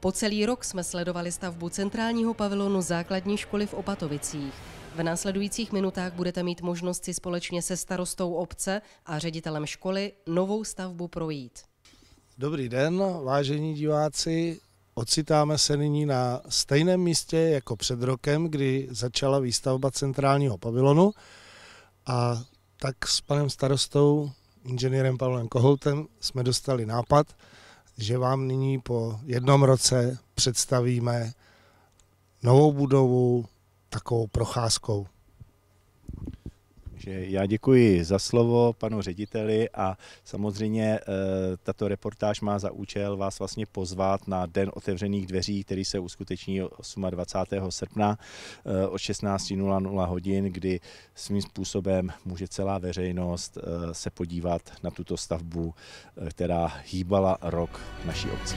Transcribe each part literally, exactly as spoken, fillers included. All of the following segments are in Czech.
Po celý rok jsme sledovali stavbu centrálního pavilonu základní školy v Opatovicích. V následujících minutách budete mít možnost si společně se starostou obce a ředitelem školy novou stavbu projít. Dobrý den, vážení diváci. Ocitáme se nyní na stejném místě jako před rokem, kdy začala výstavba centrálního pavilonu. A tak s panem starostou, inženýrem Pavlem Kohoutem, jsme dostali nápad, že vám nyní po jednom roce představíme novou budovu takovou procházkou. Já děkuji za slovo panu řediteli a samozřejmě tato reportáž má za účel vás vlastně pozvat na Den otevřených dveří, který se uskuteční dvacátého osmého srpna od šestnáct hodin, kdy svým způsobem může celá veřejnost se podívat na tuto stavbu, která hýbala rok naší obcí.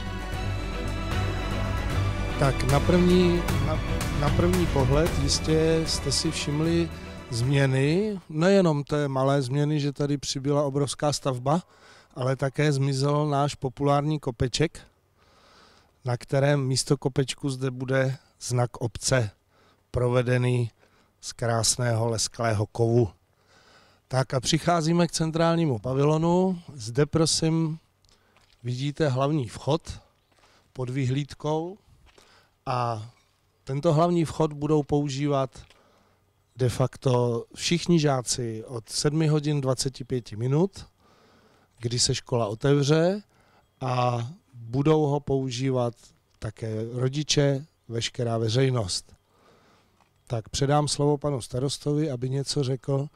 Tak na první, na, na první pohled jistě jste si všimli změny, nejenom té malé změny, že tady přibyla obrovská stavba, ale také zmizel náš populární kopeček, na kterém místo kopečku zde bude znak obce, provedený z krásného lesklého kovu. Tak a přicházíme k centrálnímu pavilonu. Zde prosím vidíte hlavní vchod pod vyhlídkou a tento hlavní vchod budou používat de facto všichni žáci od sedmi hodin dvacet pět minut, kdy se škola otevře, a budou ho používat také rodiče, veškerá veřejnost. Tak předám slovo panu starostovi, aby něco řekl.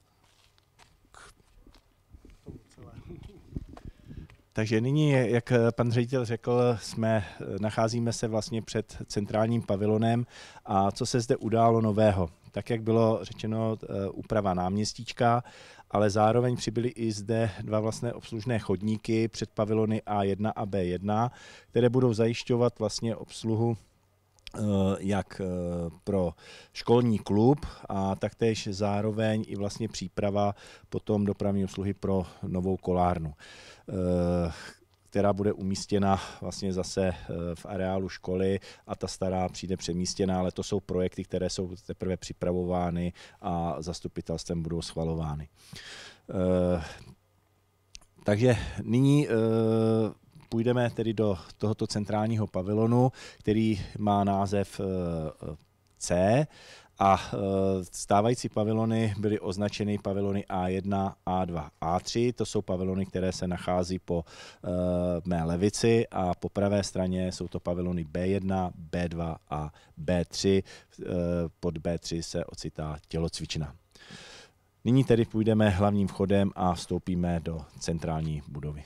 Takže nyní, jak pan ředitel řekl, jsme, nacházíme se vlastně před centrálním pavilonem a co se zde událo nového. Tak, jak bylo řečeno, úprava náměstíčka, ale zároveň přibyly i zde dva vlastně obslužné chodníky před pavilony A jedna a B jedna, které budou zajišťovat vlastně obsluhu jak pro školní klub a taktéž zároveň i vlastně příprava potom dopravní obsluhy pro novou kolárnu, která bude umístěna vlastně zase v areálu školy a ta stará přijde přemístěná, ale to jsou projekty, které jsou teprve připravovány a zastupitelstvem budou schvalovány. Takže nyní půjdeme tedy do tohoto centrálního pavilonu, který má název C, a stávající pavilony byly označeny pavilony A jedna, A dva, A tři. To jsou pavilony, které se nachází po mé levici, a po pravé straně jsou to pavilony B jedna, B dva a B tři. Pod B tři se ocitá tělocvična. Nyní tedy půjdeme hlavním vchodem a vstoupíme do centrální budovy.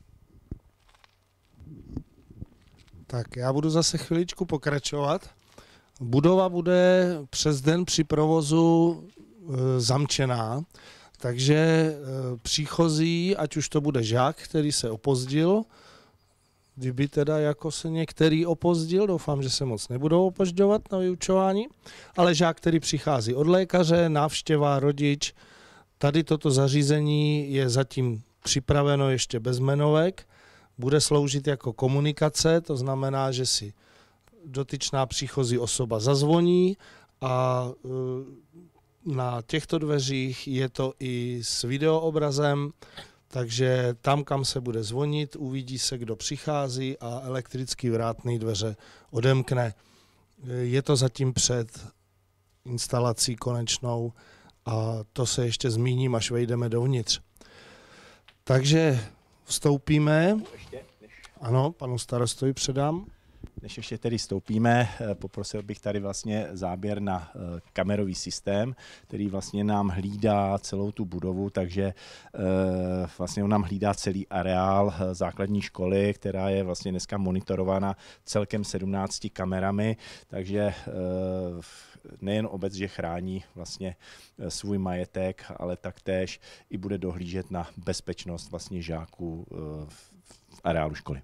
Tak já budu zase chviličku pokračovat. Budova bude přes den při provozu e, zamčená, takže e, příchozí, ať už to bude žák, který se opozdil, kdyby teda jako se některý opozdil, doufám, že se moc nebudou opožďovat na vyučování, ale žák, který přichází od lékaře, návštěva, rodič, tady toto zařízení je zatím připraveno ještě bez jmenovek, bude sloužit jako komunikace, to znamená, že si dotyčná příchozí osoba zazvoní a na těchto dveřích je to i s videoobrazem, takže tam, kam se bude zvonit, uvidí se, kdo přichází a elektrický vrátný dveře odemkne. Je to zatím před instalací konečnou a to se ještě zmíním, až vejdeme dovnitř. Takže vstoupíme. Ano, panu starostovi předám. Než ještě tedy stoupíme, poprosil bych tady vlastně záběr na kamerový systém, který vlastně nám hlídá celou tu budovu, takže vlastně on nám hlídá celý areál základní školy, která je vlastně dneska monitorována celkem sedmnácti kamerami, takže nejen obec, že chrání vlastně svůj majetek, ale taktéž i bude dohlížet na bezpečnost vlastně žáků v areálu školy.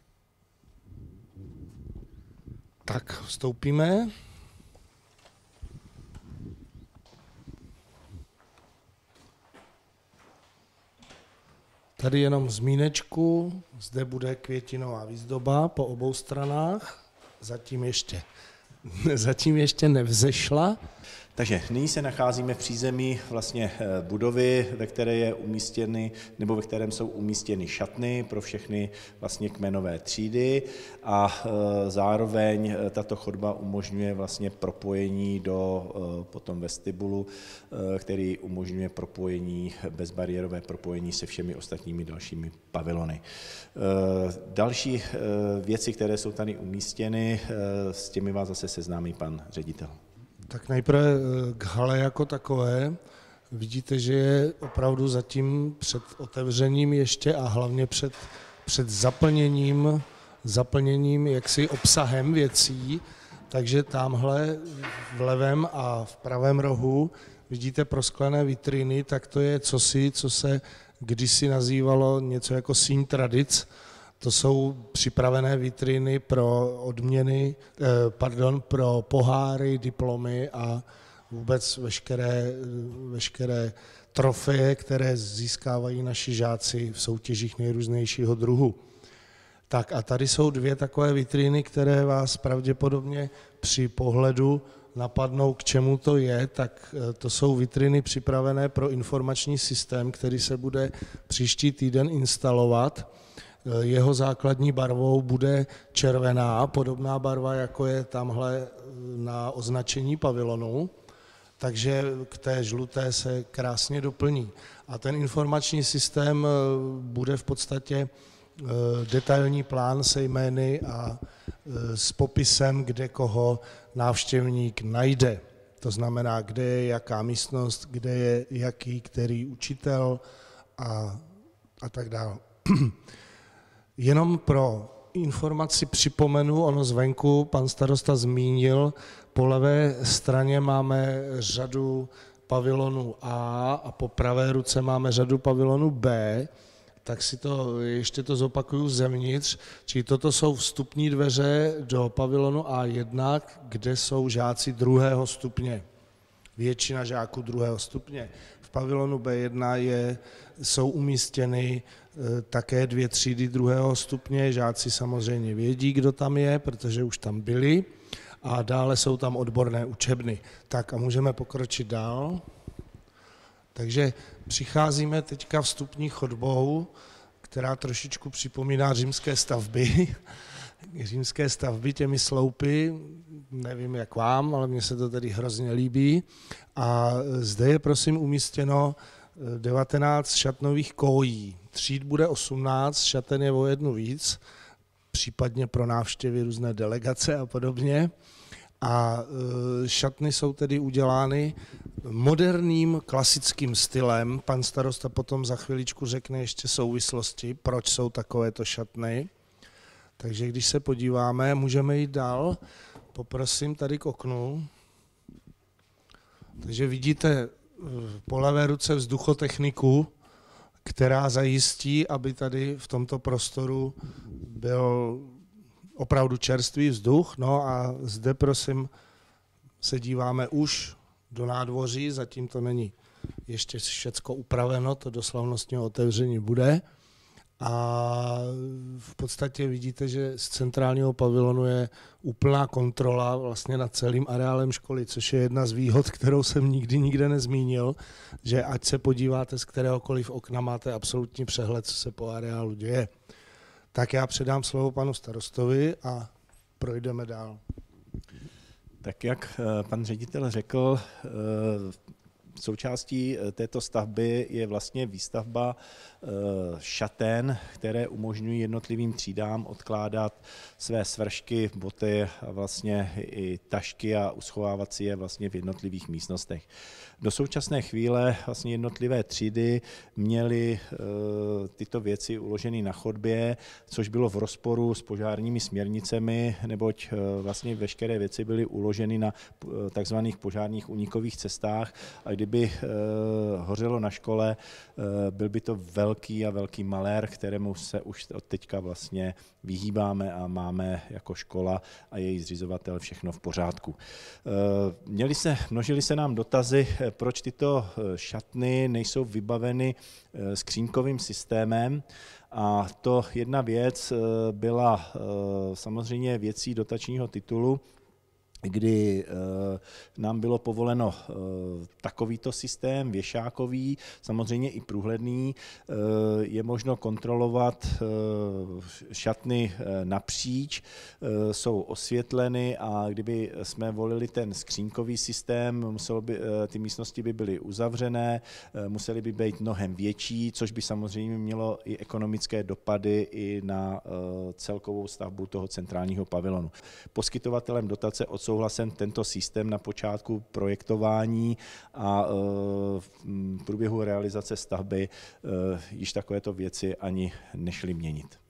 Tak vstoupíme. Tady jenom zmínečku, zde bude květinová výzdoba po obou stranách, zatím ještě, zatím ještě nevzešla. Takže nyní se nacházíme v přízemí vlastně budovy, ve které je umístěny, nebo ve kterém jsou umístěny šatny pro všechny vlastně kmenové třídy a zároveň tato chodba umožňuje vlastně propojení do potom vestibulu, který umožňuje propojení, bezbariérové propojení se všemi ostatními dalšími pavilony. Další věci, které jsou tady umístěny, s těmi vás zase seznámí pan ředitel. Tak nejprve k hale jako takové. Vidíte, že je opravdu zatím před otevřením ještě a hlavně před, před zaplněním, zaplněním jaksi obsahem věcí. Takže tamhle v levém a v pravém rohu vidíte prosklené vitriny, tak to je cosi, co se kdysi nazývalo něco jako síň tradic. To jsou připravené vitriny pro odměny, pardon, pro poháry, diplomy a vůbec veškeré, veškeré trofeje, které získávají naši žáci v soutěžích nejrůznějšího druhu. Tak a tady jsou dvě takové vitriny, které vás pravděpodobně při pohledu napadnou, k čemu to je, tak to jsou vitriny připravené pro informační systém, který se bude příští týden instalovat. Jeho základní barvou bude červená, podobná barva, jako je tamhle na označení pavilonu, takže k té žluté se krásně doplní. A ten informační systém bude v podstatě detailní plán se jmény a s popisem, kde koho návštěvník najde. To znamená, kde je jaká místnost, kde je jaký, který učitel a, a tak dále. Jenom pro informaci připomenu, ono zvenku pan starosta zmínil, po levé straně máme řadu pavilonů A a po pravé ruce máme řadu pavilonů B, tak si to, ještě to zopakuju zevnitř, čili toto jsou vstupní dveře do pavilonu A jedna, kde jsou žáci druhého stupně, většina žáků druhého stupně. V pavilonu B jedna je, jsou umístěny také dvě třídy druhého stupně, žáci samozřejmě vědí, kdo tam je, protože už tam byli, a dále jsou tam odborné učebny. Tak a můžeme pokročit dál. Takže přicházíme teďka vstupní chodbou, která trošičku připomíná římské stavby. Římské stavby těmi sloupy, nevím jak vám, ale mně se to tedy hrozně líbí. A zde je prosím umístěno devatenáct šatnových kojí. Tříd bude osmnáct, šaten je o jednu víc, případně pro návštěvy různé delegace a podobně. A šatny jsou tedy udělány moderním klasickým stylem. Pan starosta potom za chviličku řekne ještě souvislosti, proč jsou takovéto šatny. Takže když se podíváme, můžeme jít dál. Poprosím tady k oknu. Takže vidíte po levé ruce vzduchotechniku, která zajistí, aby tady v tomto prostoru byl opravdu čerstvý vzduch. No a zde prosím se díváme už do nádvoří, zatím to není ještě všecko upraveno, to do slavnostního otevření bude. A v podstatě vidíte, že z centrálního pavilonu je úplná kontrola vlastně nad celým areálem školy, což je jedna z výhod, kterou jsem nikdy nikde nezmínil, že ať se podíváte z kteréhokoliv okna, máte absolutní přehled, co se po areálu děje. Tak já předám slovo panu starostovi a projdeme dál. Tak jak pan ředitel řekl, součástí této stavby je vlastně výstavba šaten, které umožňují jednotlivým třídám odkládat své svršky, boty a vlastně i tašky a uschovávat si je vlastně v jednotlivých místnostech. Do současné chvíle vlastně jednotlivé třídy měly tyto věci uloženy na chodbě, což bylo v rozporu s požárními směrnicemi, neboť vlastně veškeré věci byly uloženy na takzvaných požárních únikových cestách a kdyby hořelo na škole, byl by to velmi velký a velký malér, kterému se už od teďka vlastně vyhýbáme a máme jako škola a její zřizovatel všechno v pořádku. Měli se, množili se nám dotazy, proč tyto šatny nejsou vybaveny skřínkovým systémem. A to jedna věc byla samozřejmě věcí dotačního titulu, kdy nám bylo povoleno takovýto systém, věšákový, samozřejmě i průhledný. Je možno kontrolovat šatny napříč, jsou osvětleny a kdyby jsme volili ten skřínkový systém, muselo by, ty místnosti by byly uzavřené, musely by být mnohem větší, což by samozřejmě mělo i ekonomické dopady i na celkovou stavbu toho centrálního pavilonu. Poskytovatelem dotace odsouhlasen tento systém na počátku projektování a v průběhu realizace stavby již takovéto věci ani nešly měnit.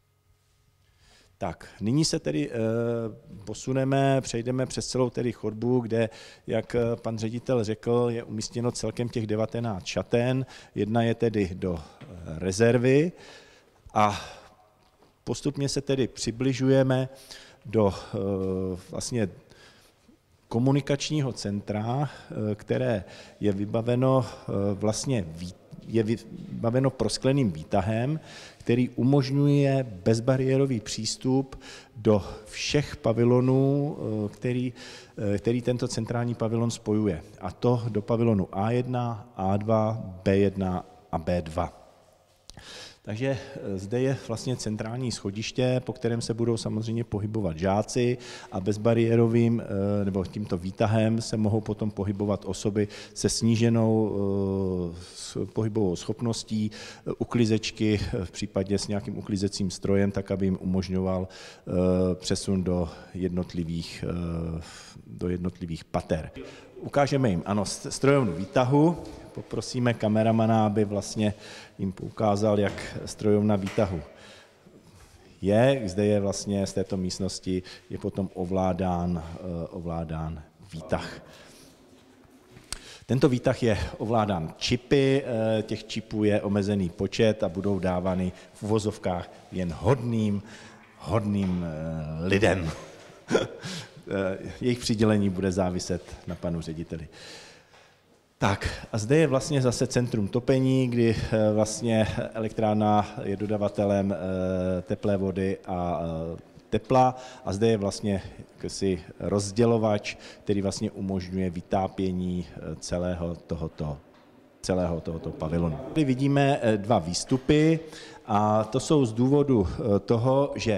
Tak, nyní se tedy posuneme, přejdeme přes celou tedy chodbu, kde, jak pan ředitel řekl, je umístěno celkem těch devatenáct šaten. Jedna je tedy do rezervy a postupně se tedy přibližujeme do vlastně komunikačního centra, které je vybaveno vlastně je vybaveno proskleným výtahem, který umožňuje bezbariérový přístup do všech pavilonů, který, který tento centrální pavilon spojuje. A to do pavilonu A jedna, A dva, B jedna a B dva. Takže zde je vlastně centrální schodiště, po kterém se budou samozřejmě pohybovat žáci a bezbariérovým nebo tímto výtahem se mohou potom pohybovat osoby se sníženou pohybovou schopností, uklizečky v případě s nějakým uklizecím strojem, tak aby jim umožňoval přesun do jednotlivých, do jednotlivých pater. Ukážeme jim, ano, strojovnu výtahu. Poprosíme kameramana, aby vlastně jim ukázal, jak strojovna výtahu je. Zde je vlastně z této místnosti je potom ovládán, ovládán výtah. Tento výtah je ovládán čipy, těch čipů je omezený počet a budou dávány v uvozovkách jen hodným, hodným lidem. Jejich přidělení bude záviset na panu řediteli. Tak a zde je vlastně zase centrum topení, kdy vlastně elektrárna je dodavatelem teplé vody a tepla a zde je vlastně jakýsi rozdělovač, který vlastně umožňuje vytápění celého tohoto, celého tohoto pavilonu. Tady vidíme dva výstupy a to jsou z důvodu toho, že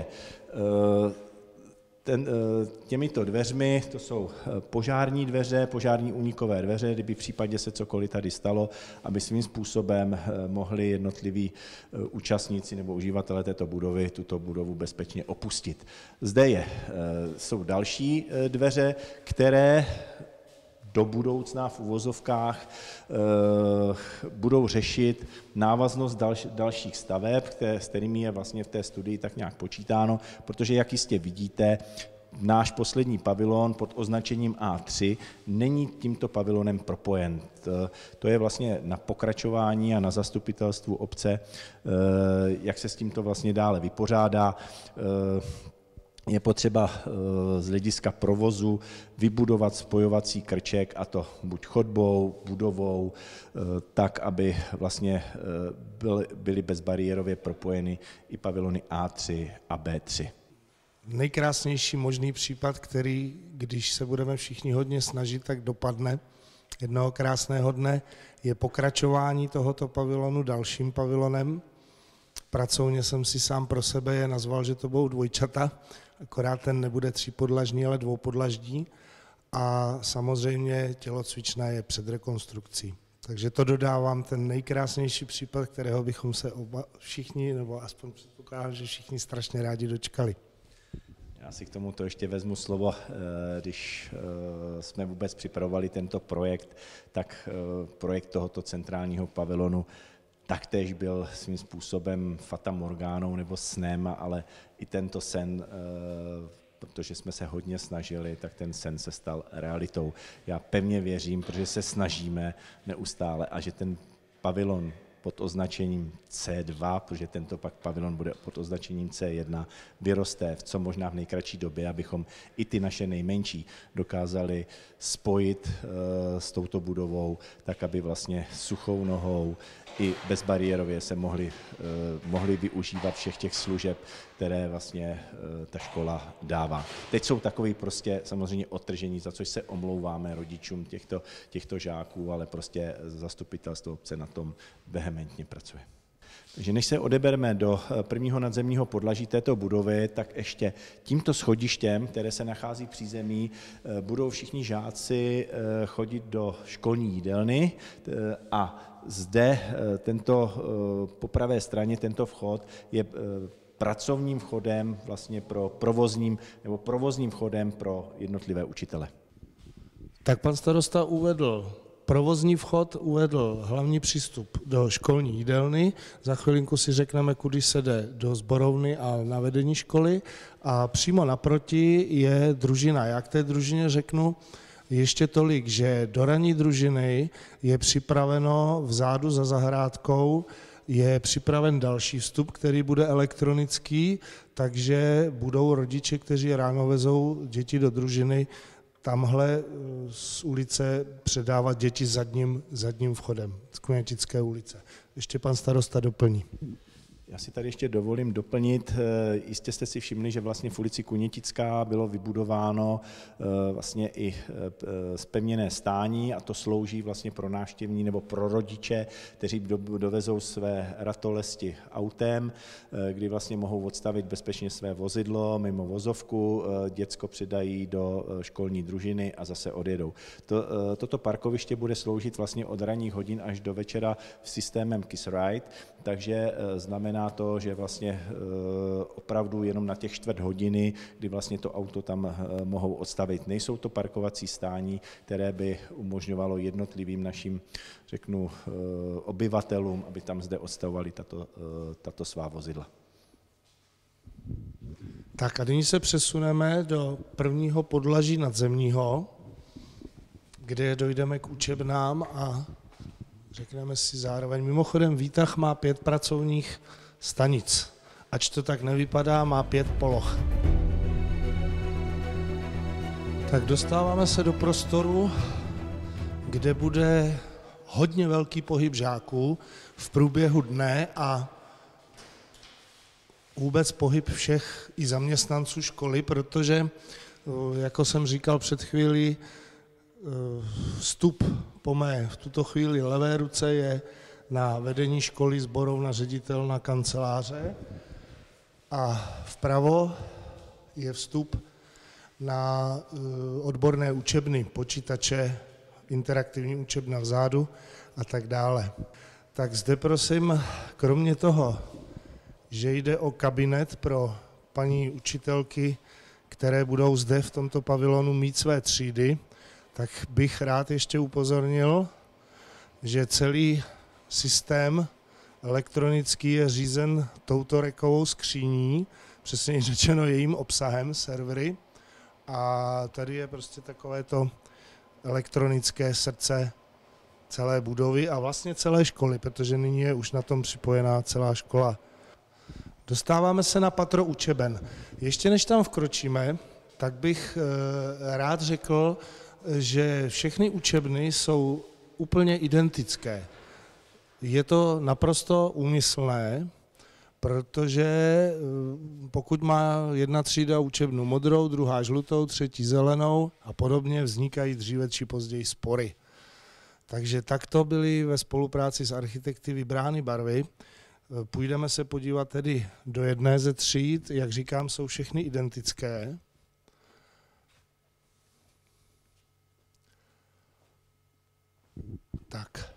Ten, těmito dveřmi, to jsou požární dveře, požární únikové dveře, kdyby v případě se cokoliv tady stalo, aby svým způsobem mohli jednotliví účastníci nebo uživatelé této budovy tuto budovu bezpečně opustit. Zde je, jsou další dveře, které do budoucna v uvozovkách e, budou řešit návaznost dalš, dalších staveb, které, s kterými je vlastně v té studii tak nějak počítáno, protože jak jistě vidíte, náš poslední pavilon pod označením A tři není tímto pavilonem propojen. To je vlastně na pokračování a na zastupitelstvu obce, e, jak se s tímto vlastně dále vypořádá. E, Je potřeba z hlediska provozu vybudovat spojovací krček, a to buď chodbou, budovou, tak, aby vlastně byly bezbariérově propojeny i pavilony A tři a B tři. Nejkrásnější možný případ, který, když se budeme všichni hodně snažit, tak dopadne jednoho krásného dne, je pokračování tohoto pavilonu dalším pavilonem. Pracovně jsem si sám pro sebe je nazval, že to budou dvojčata, akorát ten nebude třípodlažní, ale dvoupodlažní. A samozřejmě tělocvična je před rekonstrukcí. Takže to dodávám ten nejkrásnější případ, kterého bychom se oba všichni, nebo aspoň předpokládám, že všichni strašně rádi dočkali. Já si k tomuto ještě vezmu slovo. Když jsme vůbec připravovali tento projekt, tak projekt tohoto centrálního pavilonu taktéž byl svým způsobem fatamorgánou nebo snem, ale i tento sen, protože jsme se hodně snažili, tak ten sen se stal realitou. Já pevně věřím, protože se snažíme neustále a že ten pavilon pod označením C dva, protože tento pak pavilon bude pod označením C jedna, vyroste v co možná v nejkratší době, abychom i ty naše nejmenší dokázali spojit s touto budovou, tak aby vlastně suchou nohou i bezbariérově se mohli, mohli využívat všech těch služeb, které vlastně ta škola dává. Teď jsou takový prostě samozřejmě odtržení, za což se omlouváme rodičům těchto, těchto žáků, ale prostě zastupitelstvo obce na tom vehementně pracuje. Takže než se odebereme do prvního nadzemního podlaží této budovy, tak ještě tímto schodištěm, které se nachází v přízemí, budou všichni žáci chodit do školní jídelny a zde tento, po pravé straně tento vchod je pracovním vchodem vlastně pro provozním nebo provozním vchodem pro jednotlivé učitele. Tak pan starosta uvedl provozní vchod, uvedl hlavní přístup do školní jídelny. Za chvilinku si řekneme, kudy se jde do sborovny a na vedení školy. A přímo naproti je družina. Já k té družině řeknu ještě tolik, že do ranní družiny je připraveno vzadu za zahrádkou, je připraven další vstup, který bude elektronický, takže budou rodiče, kteří ráno vezou děti do družiny, tamhle z ulice předávat děti zadním, zadním vchodem z Kunětické ulice. Ještě pan starosta doplní. Já si tady ještě dovolím doplnit, jistě jste si všimli, že vlastně v ulici Kunětická bylo vybudováno vlastně i zpevněné stání a to slouží vlastně pro návštěvní nebo pro rodiče, kteří dovezou své ratolesti autem, kdy vlastně mohou odstavit bezpečně své vozidlo mimo vozovku, děcko předají do školní družiny a zase odjedou. To, toto parkoviště bude sloužit vlastně od ranních hodin až do večera v systémem Kiss Ride, takže znamená to, že vlastně opravdu jenom na těch čtvrt hodiny, kdy vlastně to auto tam mohou odstavit. Nejsou to parkovací stání, které by umožňovalo jednotlivým našim, řeknu, obyvatelům, aby tam zde odstavovali tato, tato svá vozidla. Tak a nyní se přesuneme do prvního podlaží nadzemního, kde dojdeme k učebnám a řekneme si zároveň. Mimochodem výtah má pět pracovních stanic. Ač to tak nevypadá, má pět poloh. Tak dostáváme se do prostoru, kde bude hodně velký pohyb žáků v průběhu dne a vůbec pohyb všech i zaměstnanců školy, protože, jako jsem říkal před chvílí, vstup po mé v tuto chvíli levé ruce je na vedení školy, sborovna, ředitelna, kanceláře a vpravo je vstup na odborné učebny, počítače, interaktivní učebna vzadu a tak dále. Tak zde prosím, kromě toho, že jde o kabinet pro paní učitelky, které budou zde v tomto pavilonu mít své třídy, tak bych rád ještě upozornil, že celý systém elektronický je řízen touto rekovou skříní, přesně řečeno jejím obsahem, servery. A tady je prostě takové to elektronické srdce celé budovy a vlastně celé školy, protože nyní je už na tom připojená celá škola. Dostáváme se na patro učeben. Ještě než tam vkročíme, tak bych rád řekl, že všechny učebny jsou úplně identické. Je to naprosto úmyslné, protože pokud má jedna třída učebnu modrou, druhá žlutou, třetí zelenou a podobně, vznikají dříve či později spory. Takže takto byly ve spolupráci s architekty vybrány barvy. Půjdeme se podívat tedy do jedné ze tříd, jak říkám, jsou všechny identické. Tak.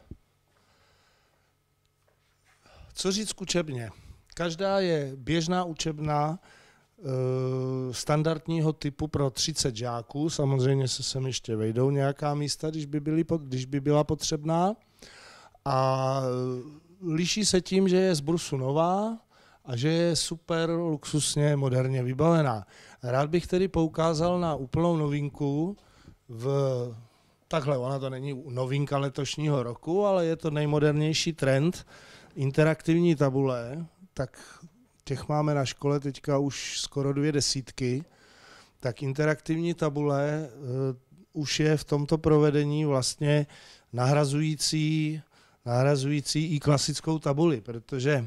Co říct k učebně? Každá je běžná učebna e, standardního typu pro třicet žáků. Samozřejmě se sem ještě vejdou nějaká místa, když by, byly, když by byla potřebná. A liší se tím, že je z brusu nová a že je super luxusně moderně vybavená. Rád bych tedy poukázal na úplnou novinku v takhle, ona to není novinka letošního roku, ale je to nejmodernější trend interaktivní tabule, tak těch máme na škole teďka už skoro dvě desítky, tak interaktivní tabule uh, už je v tomto provedení vlastně nahrazující, nahrazující i klasickou tabuli, protože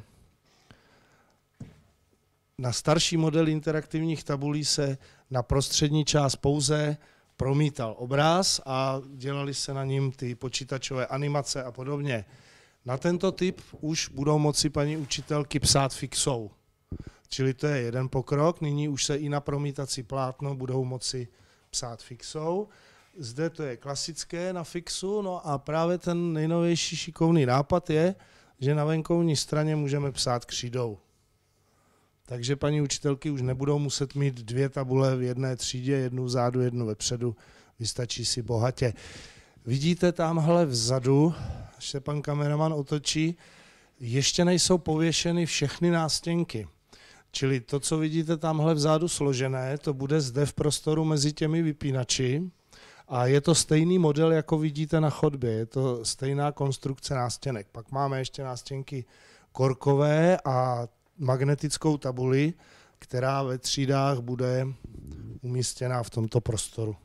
na starší model interaktivních tabulí se na prostřední část pouze promítal obraz a dělali se na ním ty počítačové animace a podobně. Na tento typ už budou moci paní učitelky psát fixou. Čili to je jeden pokrok. Nyní už se i na promítací plátno budou moci psát fixou. Zde to je klasické na fixu, no a právě ten nejnovější šikovný nápad je, že na venkovní straně můžeme psát křídou. Takže paní učitelky už nebudou muset mít dvě tabule v jedné třídě, jednu vzadu, jednu vepředu, vystačí si bohatě. Vidíte tamhle vzadu, až se pan kameraman otočí, ještě nejsou pověšeny všechny nástěnky. Čili to, co vidíte tamhle vzadu složené, to bude zde v prostoru mezi těmi vypínači a je to stejný model, jako vidíte na chodbě, je to stejná konstrukce nástěnek. Pak máme ještě nástěnky korkové a magnetickou tabuli, která ve třídách bude umístěná v tomto prostoru.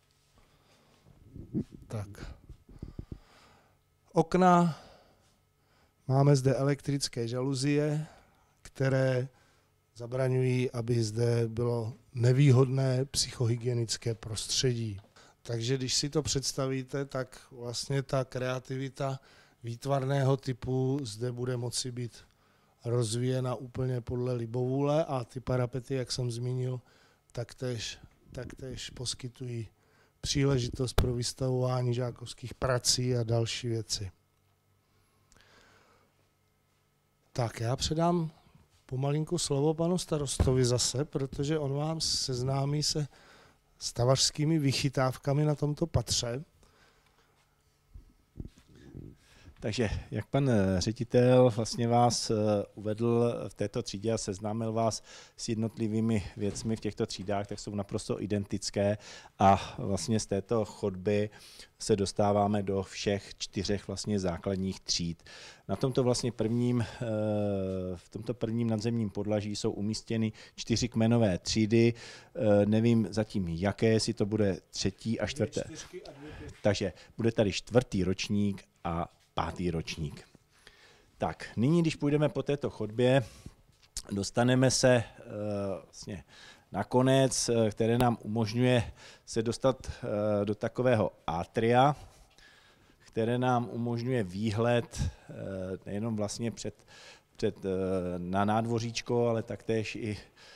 Tak. Okna. Máme zde elektrické žaluzie, které zabraňují, aby zde bylo nevýhodné psychohygienické prostředí. Takže když si to představíte, tak vlastně ta kreativita výtvarného typu zde bude moci být rozvíjena úplně podle libovůle a ty parapety, jak jsem zmínil, taktéž, taktéž poskytují příležitost pro vystavování žákovských prací a další věci. Tak já předám pomalinku slovo panu starostovi zase, protože on vám seznámí se stavařskými vychytávkami na tomto patře. Takže jak pan ředitel vlastně vás uvedl v této třídě a seznámil vás s jednotlivými věcmi v těchto třídách, tak jsou naprosto identické a vlastně z této chodby se dostáváme do všech čtyřech vlastně základních tříd. Na tomto vlastně prvním, v tomto prvním nadzemním podlaží jsou umístěny čtyři kmenové třídy. Nevím zatím jaké, jestli to bude třetí a čtvrté. Takže bude tady čtvrtý ročník a pátý ročník. Tak, nyní, když půjdeme po této chodbě, dostaneme se e, vlastně na konec, které nám umožňuje se dostat e, do takového atria, které nám umožňuje výhled e, nejenom vlastně před, před e, na nádvoříčko, ale taktéž i e,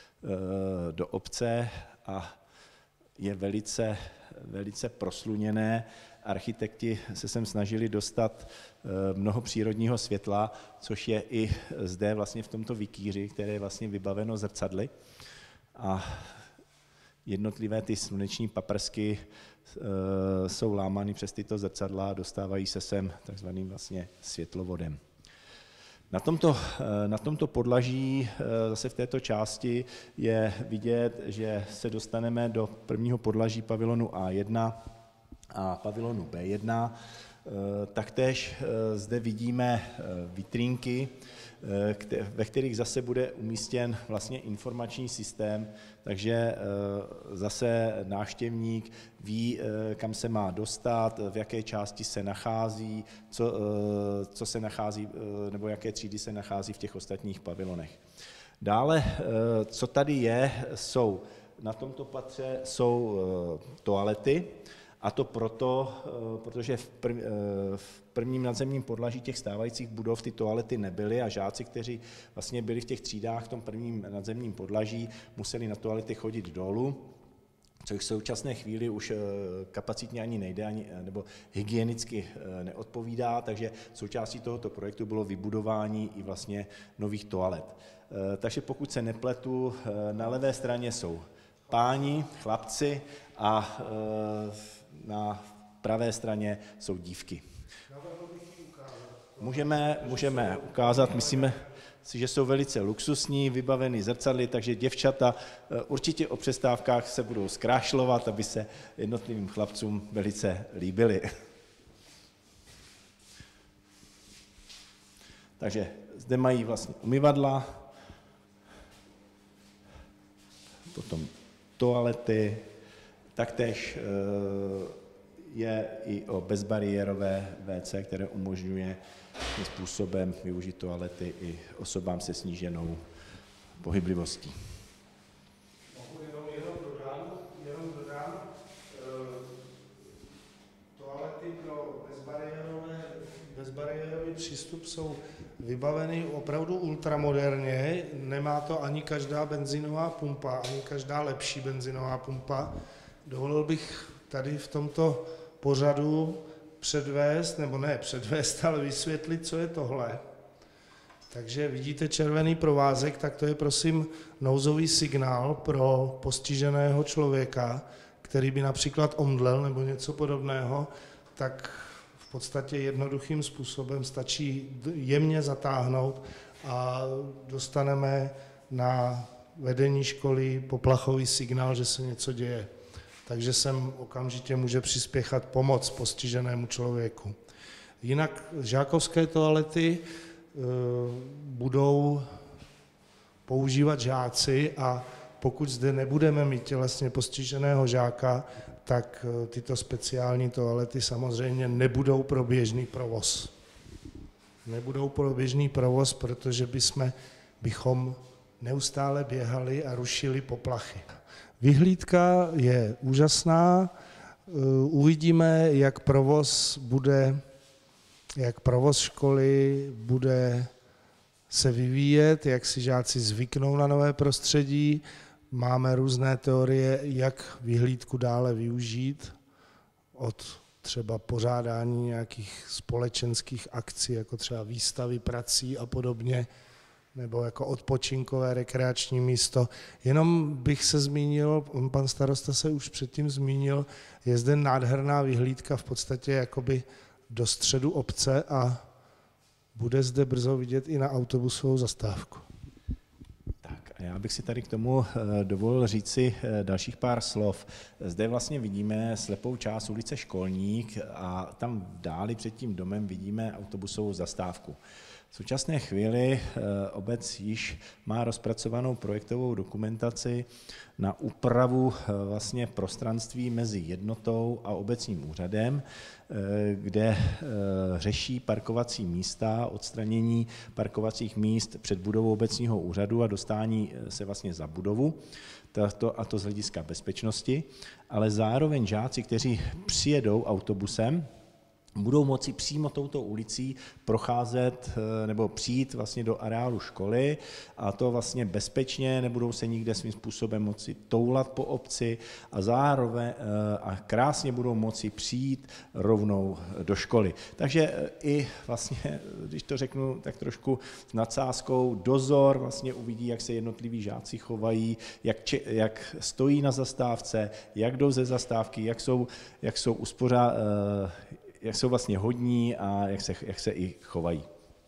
do obce a je velice, velice prosluněné. Architekti se sem snažili dostat mnoho přírodního světla, což je i zde vlastně v tomto vikýři, které je vlastně vybaveno zrcadly. A jednotlivé ty sluneční paprsky jsou lámány přes tyto zrcadla a dostávají se sem takzvaným vlastně světlovodem. Na tomto, na tomto podlaží, zase v této části, je vidět, že se dostaneme do prvního podlaží pavilonu A jedna a pavilonu B jedna. Taktéž zde vidíme vitrínky, ve kterých zase bude umístěn vlastně informační systém, takže zase návštěvník ví, kam se má dostat, v jaké části se nachází, co, co se nachází, nebo jaké třídy se nachází v těch ostatních pavilonech. Dále, co tady je, jsou na tomto patře jsou toalety, a to proto, protože v, prv, v prvním nadzemním podlaží těch stávajících budov ty toalety nebyly a žáci, kteří vlastně byli v těch třídách v tom prvním nadzemním podlaží, museli na toalety chodit dolů, což v současné chvíli už kapacitně ani nejde, ani, nebo hygienicky neodpovídá, takže součástí tohoto projektu bylo vybudování i vlastně nových toalet. Takže pokud se nepletu, na levé straně jsou páni, chlapci a na pravé straně jsou dívky. Můžeme, můžeme ukázat, myslíme si, že jsou velice luxusní, vybavený zrcadly, takže děvčata určitě o přestávkách se budou zkrášlovat, aby se jednotlivým chlapcům velice líbily. Takže zde mají vlastně umyvadla, potom toalety, taktéž je i o bezbariérové vé cé, které umožňuje tím způsobem využít toalety i osobám se sníženou pohyblivostí. Jenom, jenom dodám, jenom dodám toalety pro bezbariérové, bezbariérový přístup jsou vybaveny opravdu ultramoderně, nemá to ani každá benzinová pumpa, ani každá lepší benzinová pumpa. Dovolil bych tady v tomto pořadu předvést, nebo ne předvést, ale vysvětlit, co je tohle. Takže vidíte červený provázek, tak to je prosím nouzový signál pro postiženého člověka, který by například omdlel nebo něco podobného, tak v podstatě jednoduchým způsobem stačí jemně zatáhnout a dostaneme na vedení školy poplachový signál, že se něco děje. Takže sem okamžitě může přispěchat pomoc postiženému člověku. Jinak žákovské toalety e, budou používat žáci a pokud zde nebudeme mít tělesně postiženého žáka, tak tyto speciální toalety samozřejmě nebudou pro běžný provoz. Nebudou pro běžný provoz, protože bychom, bychom neustále běhali a rušili poplachy. Vyhlídka je úžasná, uvidíme, jak provoz bude, jak provoz školy bude se vyvíjet, jak si žáci zvyknou na nové prostředí. Máme různé teorie, jak vyhlídku dále využít, od třeba pořádání nějakých společenských akcí, jako třeba výstavy prací a podobně, nebo jako odpočinkové rekreační místo. Jenom bych se zmínil, pan starosta se už předtím zmínil, je zde nádherná vyhlídka v podstatě jakoby do středu obce a bude zde brzo vidět i na autobusovou zastávku. Tak a já bych si tady k tomu dovolil říci dalších pár slov. Zde vlastně vidíme slepou část ulice Školník a tam v dáli před tím domem vidíme autobusovou zastávku. V současné chvíli obec již má rozpracovanou projektovou dokumentaci na úpravu vlastně prostranství mezi jednotou a obecním úřadem, kde řeší parkovací místa, odstranění parkovacích míst před budovou obecního úřadu a dostání se vlastně za budovu, a to z hlediska bezpečnosti, ale zároveň žáci, kteří přijedou autobusem, budou moci přímo touto ulicí procházet nebo přijít vlastně do areálu školy a to vlastně bezpečně, nebudou se nikde svým způsobem moci toulat po obci a zároveň a krásně budou moci přijít rovnou do školy. Takže i vlastně, když to řeknu tak trošku s nadsázkou, dozor vlastně uvidí, jak se jednotliví žáci chovají, jak, či, jak stojí na zastávce, jak jdou ze zastávky, jak jsou, jak jsou uspořád, jak jsou vlastně hodní a jak se, jak se i chovají.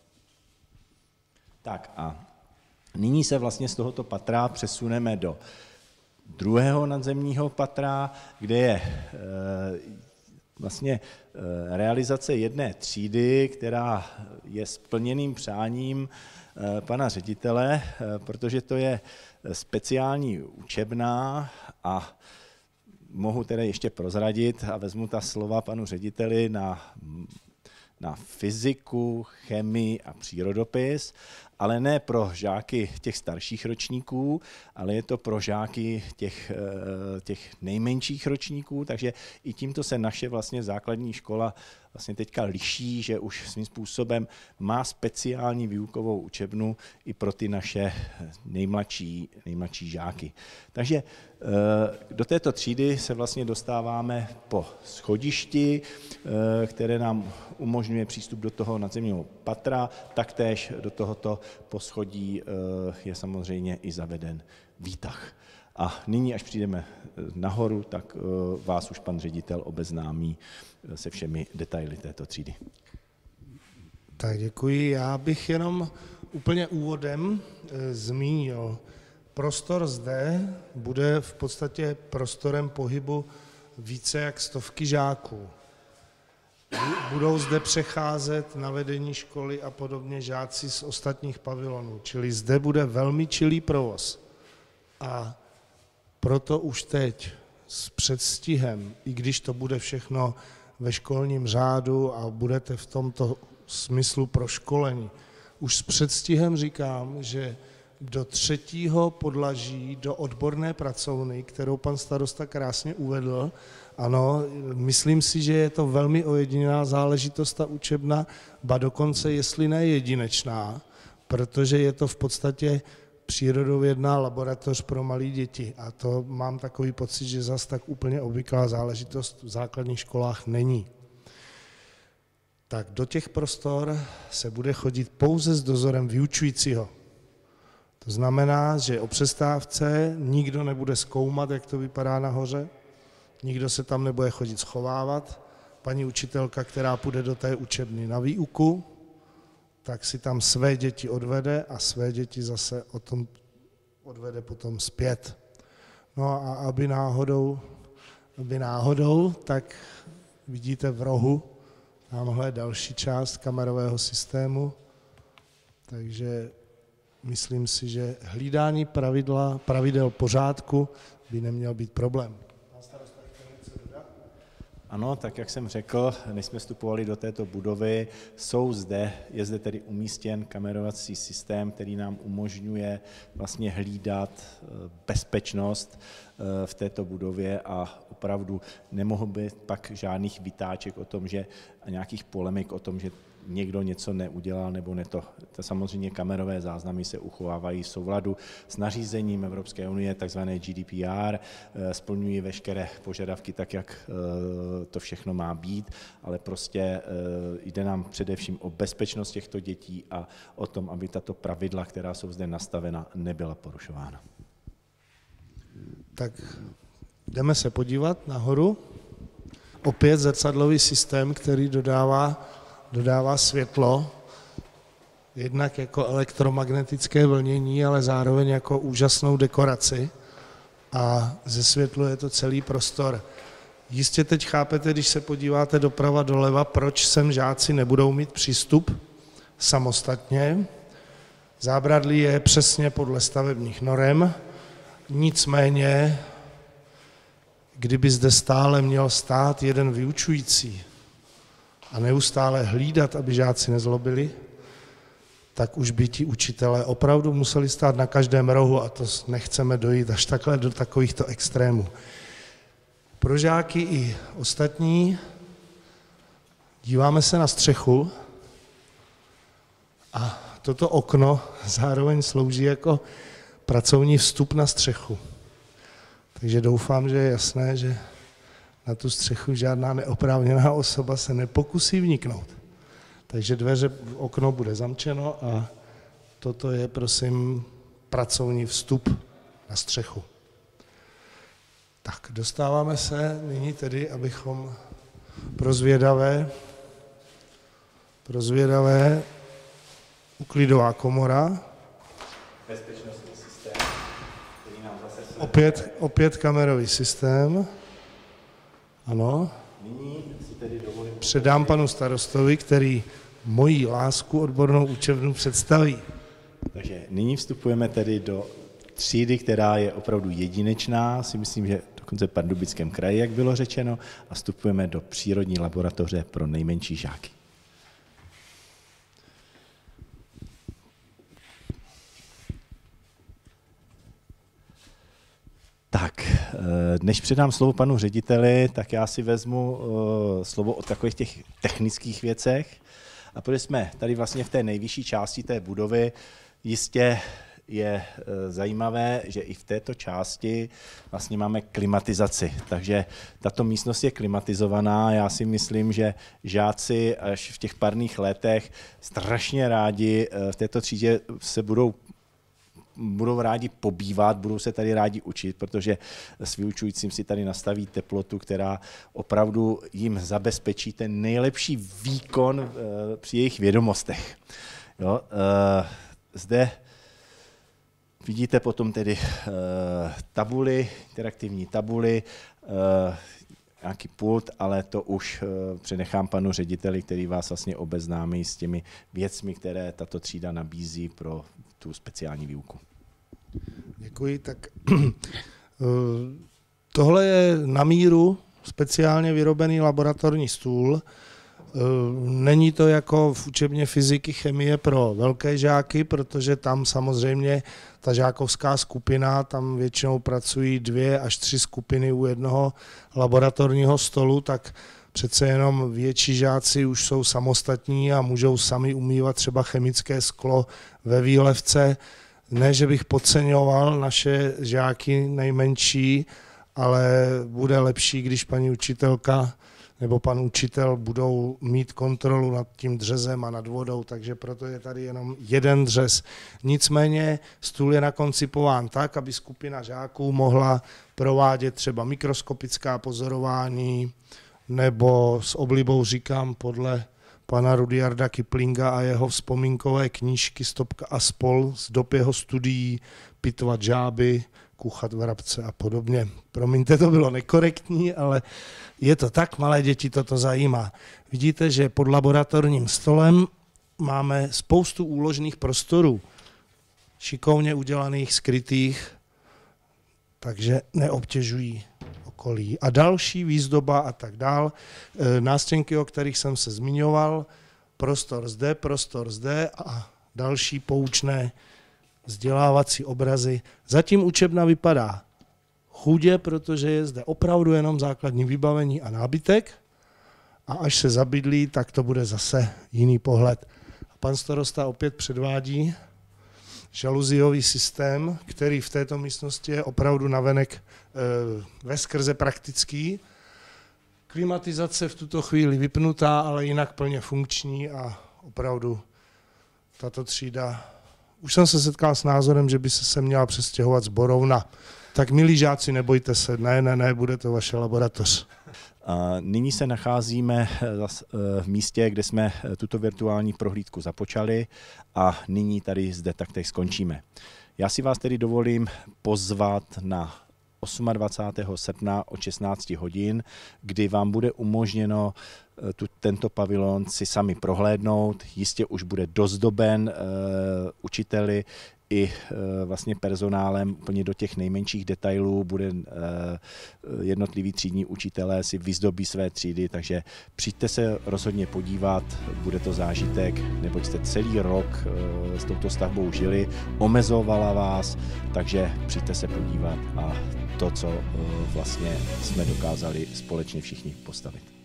Tak a nyní se vlastně z tohoto patra přesuneme do druhého nadzemního patra, kde je e, vlastně e, realizace jedné třídy, která je splněným přáním e, pana ředitele, e, protože to je speciální učebna a mohu tedy ještě prozradit a vezmu ta slova panu řediteli na, na fyziku, chemii a přírodopis, ale ne pro žáky těch starších ročníků, ale je to pro žáky těch, těch nejmenších ročníků, takže i tímto se naše vlastně základní škola vlastně teďka liší, že už svým způsobem má speciální výukovou učebnu i pro ty naše nejmladší, nejmladší žáky. Takže do této třídy se vlastně dostáváme po schodišti, které nám umožňuje přístup do toho nadzemního patra, taktéž do tohoto poschodí je samozřejmě i zaveden výtah. A nyní, až přijdeme nahoru, tak vás už pan ředitel obeznámí se všemi detaily této třídy. Tak děkuji. Já bych jenom úplně úvodem e, zmínil, prostor zde bude v podstatě prostorem pohybu více jak stovky žáků. Budou zde přecházet na vedení školy a podobně žáci z ostatních pavilonů, čili zde bude velmi čilý provoz. A proto už teď s předstihem, i když to bude všechno ve školním řádu a budete v tomto smyslu proškolení, už s předstihem říkám, že do třetího podlaží, do odborné pracovny, kterou pan starosta krásně uvedl, ano, myslím si, že je to velmi ojedinělá záležitost ta učebna, ba dokonce jestli ne jedinečná, protože je to v podstatě přírodovědná laboratoř pro malé děti a to mám takový pocit, že zas tak úplně obvyklá záležitost v základních školách není. Tak do těch prostor se bude chodit pouze s dozorem vyučujícího. To znamená, že o přestávce nikdo nebude zkoumat, jak to vypadá nahoře, nikdo se tam nebude chodit schovávat. Paní učitelka, která půjde do té učebny na výuku, tak si tam své děti odvede a své děti zase o tom odvede potom zpět. No a aby náhodou, aby náhodou, tak vidíte v rohu, tamhle je další část kamerového systému, takže myslím si, že hlídání pravidla, pravidel pořádku by neměl být problém. Ano, tak jak jsem řekl, než jsme vstupovali do této budovy, jsou zde, je zde tedy umístěn kamerovací systém, který nám umožňuje vlastně hlídat bezpečnost v této budově a opravdu nemohl být pak žádných vytáček o tom, že a nějakých polemik o tom, že někdo něco neudělal nebo ne to. to. Samozřejmě kamerové záznamy se uchovávají v souladu s nařízením Evropské unie, takzvané G D P R, splňují veškeré požadavky tak, jak to všechno má být, ale prostě jde nám především o bezpečnost těchto dětí a o tom, aby tato pravidla, která jsou zde nastavena, nebyla porušována. Tak jdeme se podívat nahoru. Opět zrcadlový systém, který dodává dodává světlo, jednak jako elektromagnetické vlnění, ale zároveň jako úžasnou dekoraci a zesvětluje to celý prostor. Jistě teď chápete, když se podíváte doprava doleva, proč sem žáci nebudou mít přístup samostatně. Zábradlí je přesně podle stavebních norem, nicméně, kdyby zde stále měl stát jeden vyučující, a neustále hlídat, aby žáci nezlobili, tak už by ti učitelé opravdu museli stát na každém rohu a to nechceme dojít až takhle do takovýchto extrémů. Pro žáky i ostatní díváme se na střechu a toto okno zároveň slouží jako pracovní vstup na střechu. Takže doufám, že je jasné, že na tu střechu žádná neoprávněná osoba se nepokusí vniknout. Takže dveře, okno bude zamčeno a toto je, prosím, pracovní vstup na střechu. Tak, dostáváme se nyní tedy, abychom pro zvědavé, pro zvědavé uklidová komora. Bezpečnostní systém, který nám zase... Opět, opět kamerový systém. Ano. Nyní si tedy dovolím... Předám panu starostovi, který moji lásku odbornou učebnu představí. Takže nyní vstupujeme tedy do třídy, která je opravdu jedinečná, si myslím, že dokonce v Pardubickém kraji, jak bylo řečeno, a vstupujeme do přírodní laboratoře pro nejmenší žáky. Tak, než předám slovo panu řediteli, tak já si vezmu slovo o takových těch technických věcech. A protože jsme tady vlastně v té nejvyšší části té budovy, jistě je zajímavé, že i v této části vlastně máme klimatizaci. Takže tato místnost je klimatizovaná. Já si myslím, že žáci až v těch parných letech strašně rádi v této třídě se budou budou rádi pobývat, budou se tady rádi učit, protože s vyučujícím si tady nastaví teplotu, která opravdu jim zabezpečí ten nejlepší výkon při jejich vědomostech. Jo, zde vidíte potom tedy tabuly, interaktivní tabuly, nějaký pult, ale to už přenechám panu řediteli, který vás vlastně obeznámí s těmi věcmi, které tato třída nabízí pro tu speciální výuku. Děkuji. Tak tohle je na míru speciálně vyrobený laboratorní stůl. Není to jako v učebně fyziky, chemie pro velké žáky, protože tam samozřejmě ta žákovská skupina, tam většinou pracují dvě až tři skupiny u jednoho laboratorního stolu, tak přece jenom větší žáci už jsou samostatní a můžou sami umývat třeba chemické sklo ve výlevce. Ne, že bych podceňoval naše žáky nejmenší, ale bude lepší, když paní učitelka nebo pan učitel budou mít kontrolu nad tím dřezem a nad vodou, takže proto je tady jenom jeden dřez. Nicméně stůl je nakoncipován tak, aby skupina žáků mohla provádět třeba mikroskopická pozorování, nebo s oblibou říkám podle pana Rudyarda Kiplinga a jeho vzpomínkové knížky Stopka a spol z dob jeho studií pitvat žáby, kuchat vrabce a podobně. Promiňte, to bylo nekorektní, ale je to tak, malé děti toto zajímá. Vidíte, že pod laboratorním stolem máme spoustu úložných prostorů, šikovně udělaných, skrytých, takže neobtěžují okolí. A další výzdoba a tak dál. Nástěnky, o kterých jsem se zmiňoval, prostor zde, prostor zde a další poučné vzdělávací obrazy. Zatím učebna vypadá chudě, protože je zde opravdu jenom základní vybavení a nábytek a až se zabydlí, tak to bude zase jiný pohled. A pan starosta opět předvádí žaluziový systém, který v této místnosti je opravdu navenek e, veskrze praktický. Klimatizace v tuto chvíli vypnutá, ale jinak plně funkční a opravdu tato třída. Už jsem se setkal s názorem, že by se sem měla přestěhovat z Borovna. Tak milí žáci, nebojte se, ne, ne, ne, bude to vaše laboratoř. Nyní se nacházíme v místě, kde jsme tuto virtuální prohlídku započali a nyní tady zde taktéž skončíme. Já si vás tedy dovolím pozvat na dvacátého osmého srpna od šestnácti hodin, kdy vám bude umožněno tu, tento pavilon si sami prohlédnout. Jistě už bude dozdoben uh, učiteli i uh, vlastně personálem úplně do těch nejmenších detailů. Bude uh, jednotliví třídní učitelé si vyzdobí své třídy, takže přijďte se rozhodně podívat, bude to zážitek, neboť jste celý rok uh, s touto stavbou žili, omezovala vás, takže přijďte se podívat a to, co uh, vlastně jsme dokázali společně všichni postavit.